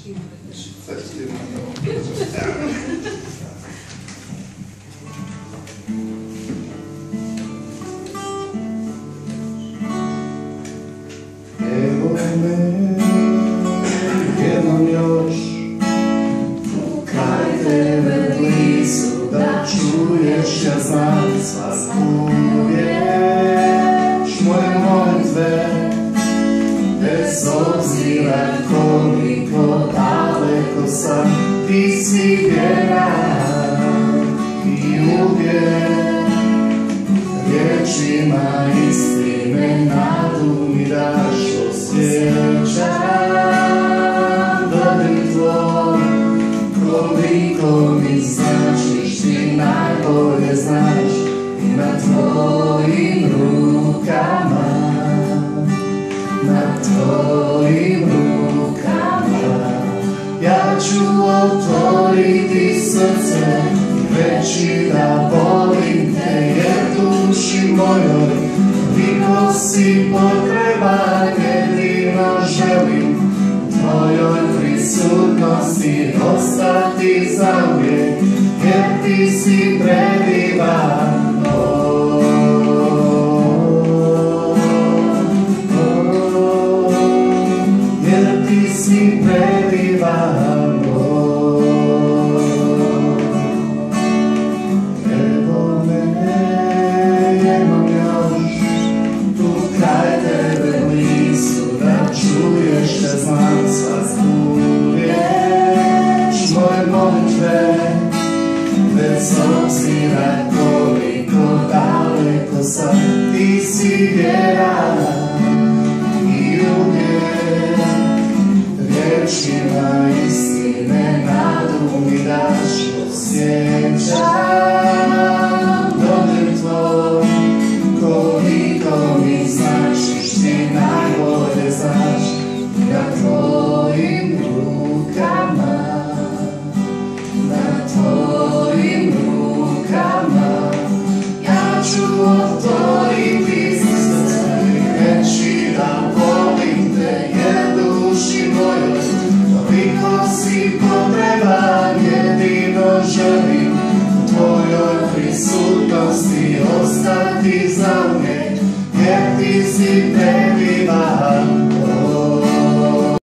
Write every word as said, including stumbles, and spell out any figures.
ti budeš. Sad ću ti malo. Evo me jednom još, kraj tebe blizu, da čuješ, ja znam svaku riječ moje molitve, bez obzira koliko daleko sam, ti si vjeran i uvijek riječima istine nadu mi daš. Osjećam dodir tvoj, koliko mi značiš, ti najbolje znaš, i na tvojim rukama, na tvojim rukama ja ću otvoriti srce i reći da volim te, jer duši mojoj toliko si potreban, jedino želim u tvojoj prisutnosti ostati zauvijek, jer ti si predivan. Si predivan, evo me jednom još, tu kraj tebe blizu, da čuješ, da znam svaku riječ moje molitve, bez obzira koliko daleko sam, ti si vjeran i uvijek riječima istine nadu mi daš. Osjećam dodir tvoj, koliko mi značiš, ti najbolje znaš, na tvojim rukama, na tvojim rukama ja ću otvoriti srce i reći da volim te, jer duši mojoj toliko si potreban, jedino želim u tvojoj prisutnosti ostati zauvijek, jer ti si predivan.